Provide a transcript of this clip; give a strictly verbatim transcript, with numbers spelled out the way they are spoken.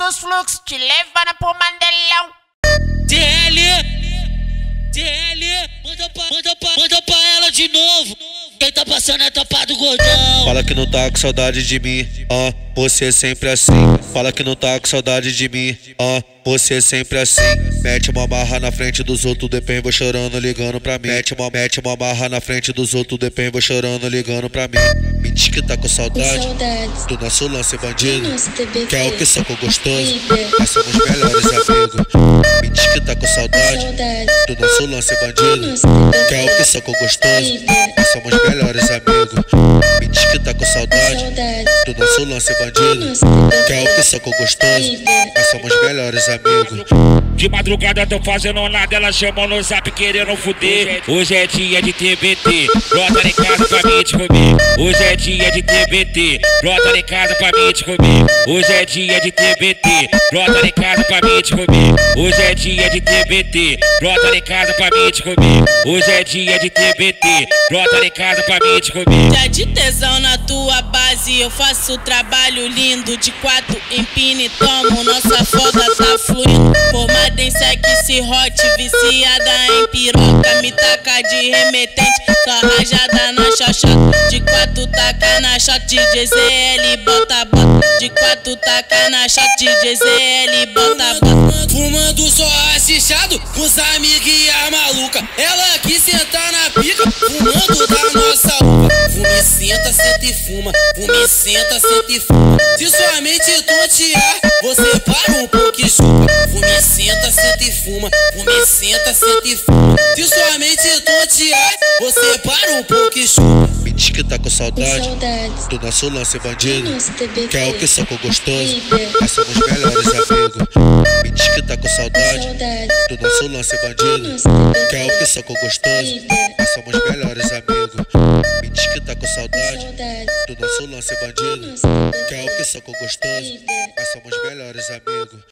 dos fluxos, te levando pro Mandelão. T L, T L, manda pra, manda pra, manda pra ela de novo. Quem tá passando é tropa do gordão. Fala que não tá com saudade de mim, ah, você é sempre assim. Fala que não tá com saudade de mim, ah, você é sempre assim. Mete uma barra na frente dos outros, depois vou chorando, ligando pra mim. Mete uma, mete uma barra na frente dos outros, depois vou chorando, ligando pra mim. Me diz que tá com saudade do nosso lance bandido, que é o que sacou gostoso, nós somos melhores amigos. Me diz que tá com saudade do nosso lance bandido, que é o que sacou gostoso, nós somos melhores amigos. Me diz que tá com saudade do nosso lance bandido, que é o que sacou gostoso, nós somos melhores amigos. De madrugada tô fazendo nada, ela chamou no zap querendo fuder. Hoje é dia de T B T, brota em casa pra mim te comer. Hoje é dia de T B T, brota em casa pra mim te comer. Hoje é dia de T B T, brota em casa pra mim te comer. Hoje é dia de T B T, brota em casa pra mim te comer. Hoje é dia de T B T, brota em casa pra mim te comer. Já de tesão na tua base, eu faço trabalho lindo. De quatro empine, tomo, nossa folga tá fluindo. Formada em sexy hot, viciada em piroca. Me taca de remetente, só rajada na xoxota. De quatro taca na shot, D Z L, bota bota. De quatro taca na shot, D Z L, bota bota. Fumando só assistado, com os amigos e a maluca. Ela quis sentar na pica, fumando da nossa uva. Fume, senta, senta e fuma. Fume, senta, senta e fuma. Se sua mente tontear, você para um pouco e chupa. Fume, senta, senta e fuma. Fume, senta, senta e fuma. Se sua mente tontear, você para um pouco e chupa. Me diz que tá com saudade do nosso lance bandido, que é o que sacou gostoso, nós somos melhores amigos. Me diz que tá com saudade do nosso lance bandido, que é o que sacou gostoso, nós somos melhores amigos. Me diz que tá com saudade do nosso lance bandido, que é o que sacou gostoso, nós somos melhores amigos.